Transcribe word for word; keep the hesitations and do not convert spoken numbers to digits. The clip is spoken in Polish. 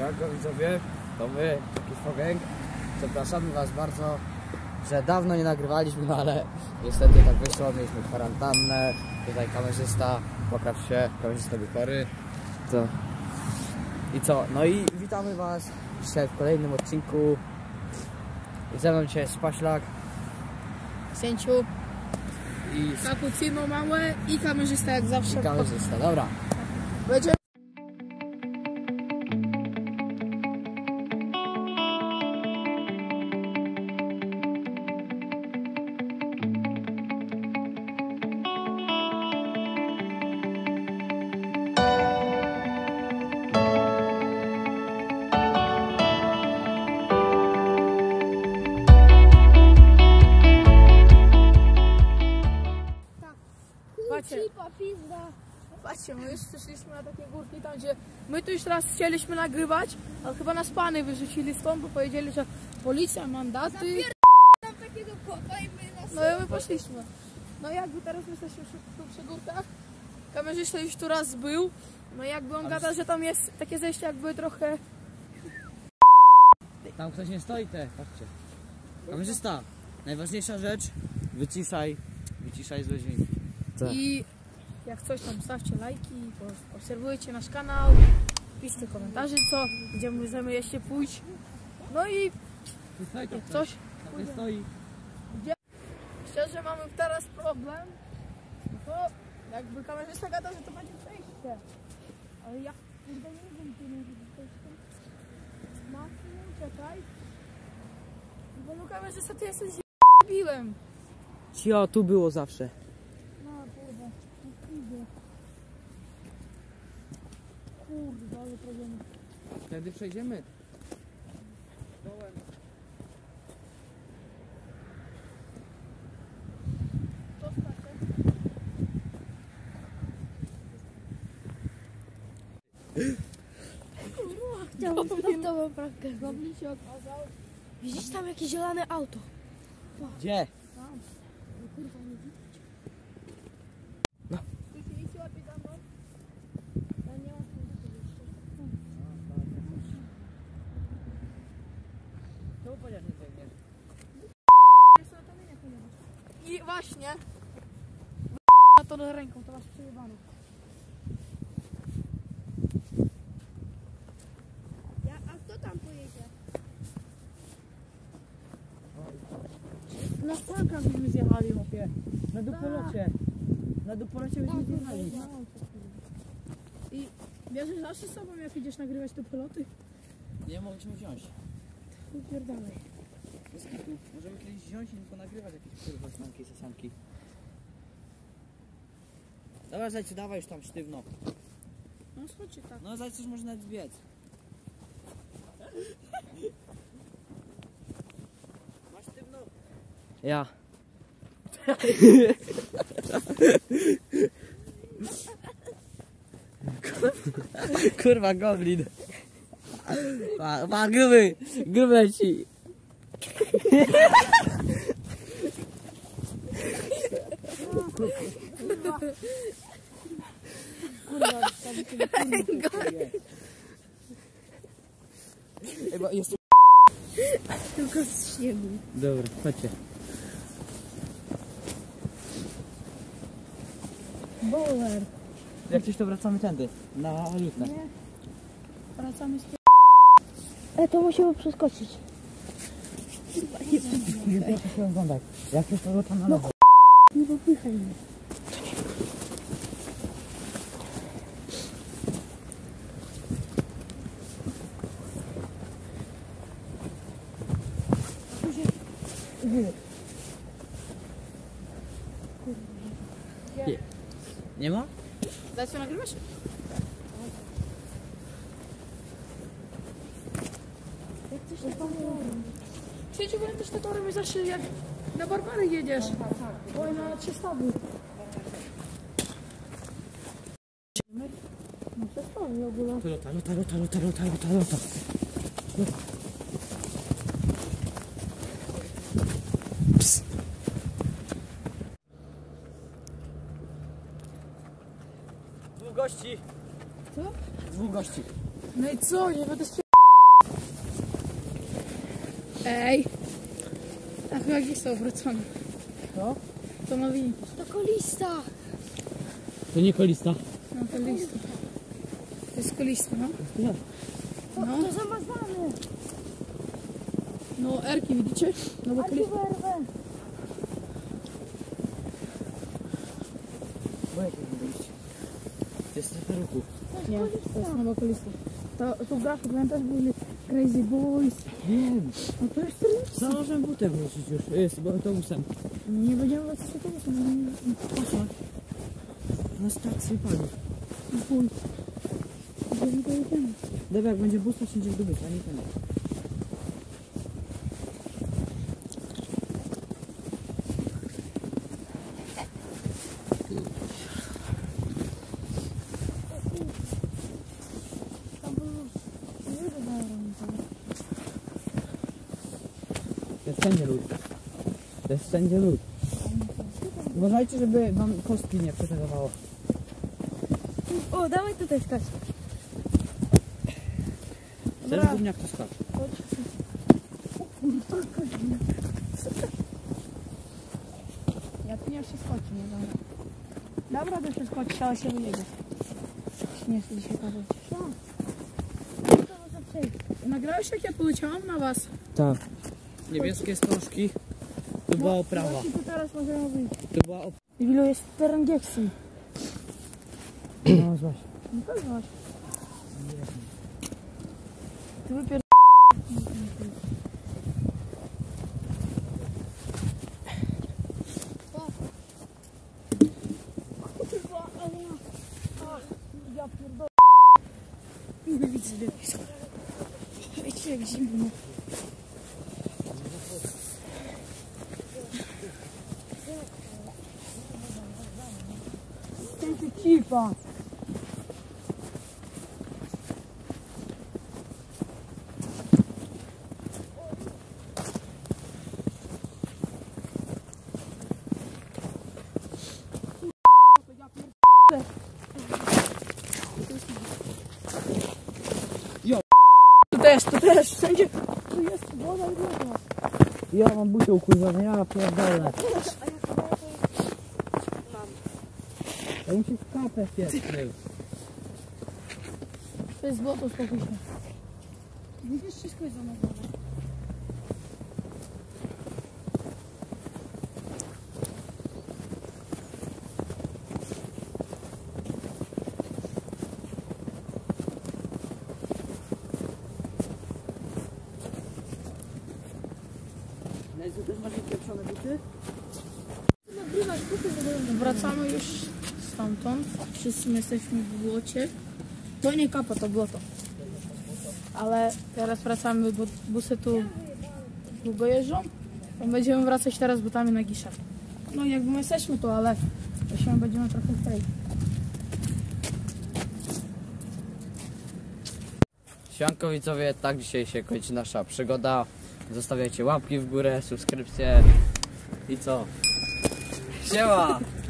Siemanko widzowie, to my, Kispo Gang. Przepraszamy was bardzo, że dawno nie nagrywaliśmy, no ale niestety tak wyszło, mieliśmy kwarantannę. Tutaj kamerzysta, popraw się, kamerzysta był chory. To... I co? No i witamy was dzisiaj w kolejnym odcinku. Ze mną dzisiaj jest Paślak. Księciu, I kapucino małe i kamerzysta jak zawsze. I kamerzysta, dobra. Będzie... Patrzcie, patrzcie, my już przyszliśmy na takie górki tam, gdzie my tu już raz chcieliśmy nagrywać, ale chyba nas pany wyrzucili stąd, bo powiedzieli, że policja, mandaty. Takiego kota i my nas... No i my poszliśmy. No i jakby teraz my jesteśmy tu przy górkach, kamerzysta już tu raz był, no i jakby on gada, że tam jest takie zejście jakby trochę... Tam ktoś nie stoi, te, patrzcie. Kamerzysta, najważniejsza rzecz, wyciszaj, wyciszaj złe dźwięki. I jak coś tam stawcie lajki, obserwujcie nasz kanał, piszcie komentarzy co, gdzie możemy jeszcze pójść. No i jak coś, nie stoi. szczerze mamy teraz problem, no to jakby kamerzysta gada, że to będzie przejście. Ale ja kurde nie wiem, czy nie wiem, smacznie, czekaj. Bo no kamerzysta, ty jesteś debilem. Cio, tu było zawsze. No kurde, idzie. Kurde, ale problemy. Wtedy przejdziemy. Dołem. To znaczy? Chciałbym to prawkę. Goblin się okazał. Widzisz tam jakieś zielone auto? Gdzie? Tam. No kurwa, nie widać. Słyszeliście łapie za mną? Ja nie mam tam jeszcze. Czemu powiedziałeś, nie biegniesz? Jeszcze na kamieniach nie masz. I właśnie. Na to do ręką, to masz przejebane. Ja, a kto tam pojedzie? Na stankach byśmy zjechali, chłopie. Na dupolocie. Na dupolocie byśmy zjechali. I bierzesz zawsze z sobą, jak idziesz nagrywać te piloty? Nie mogliśmy wziąć. Upierdalaj. Bez kitu. Możemy kiedyś wziąć i tylko nagrywać jakieś kurwa stanki, sasanki. Dobra, zajcie, dawaj już tam sztywno. No schodźcie tak. No zajcie, już może nawet zbiec. Masz sztywno? Ja. Kurwa, goblin. Pa, pa, gruby, gruby ci. Kurwa, tam się Chyba jest. Tylko z śniegu. Dobra, chodźcie. Bowler. Jak coś to wracamy tędy, na lutnę. Nie. Wracamy z E, to musimy przeskoczyć. Nie proszę się oglądać. Jak coś to tam na lewo. Nie popychaj mnie. Nie, nie ma? Daj co nagrywasz? Jak coś tam robi. Księciu, bo też te tory my zawsze jak na Barbary jedziesz. Oj, na trzy stawy. No przestawi w ogóle. Lota, lota, lota, lota, lota, lota, lota. Ps. Dwóch gości. Co? Dwóch gości. No i co? Nie będę Ej! A chyba gdzieś są obrócone. Co? To nowi. To kolista. To nie kolista. No to lista. To jest kolista, no. To, No. to zamazane. No, erki widzicie? No bo A tu kolista. werwę. Bo jak nie wyjść? To jest trochę ruchu. Nie, to jest nowa kolista. To, to grafik, pamiętasz, byli Crazy Boys. Wiem. No to jest to. Założę butem wrócić już. Jest, bo autobusem. Nie będziemy wracać z autobusem. Po co? Na stacji paliw. Chuj. Idziemy, to idziemy. Dobra, jak będzie bus, to się idziesz do busa, nie ten. Tam było... Nie wiem, To jest wszędzie lód. To jest wszędzie lód. Uważajcie, żeby wam kostki nie przetegowało. O, dawaj tutaj skacz. Chcesz gówniak to skacz. Ja tu nie przeskoczy, nie dobra. Dobra, to przeskoczyć, ale się wyjedzie. Nie chcę dzisiaj powiedzieć. To można przejść. Nagrałeś, jak ja poleciałam na was? Tak. Niebieskie stożki. To była oprawa. Właśnie tu teraz możemy wyjść. To była oprawa. Ilu jest teren Gieksy? No zobacz. No to zobacz. Ty wypier... Kurwa, ale ja... Ach, ja pierdolę. Nie widzę lepiej. Wiecie, jak zimno. Ty cipa. Tu też, tu też, wszędzie. Tu jest woda i woda. Ja mam buty ukurwane, ja pierdolę. Ja muszę w kapę pierwszy. To jest złoto, spokój się. Widzisz, wszystko jest zamazane. Lezu, też masz pieprzone buty? Wracamy już stamtąd. Wszyscy my jesteśmy w błocie. To nie kapa, to błoto. Ale teraz wracamy, bo busy tu długo jeżdżą. To będziemy wracać teraz butami na Giszę. No jakby my jesteśmy tu, ale to się będziemy trochę tutaj. Siemanko widzowie, tak dzisiaj się kończy nasza przygoda. Zostawiajcie łapki w górę, subskrypcje i co? Siema!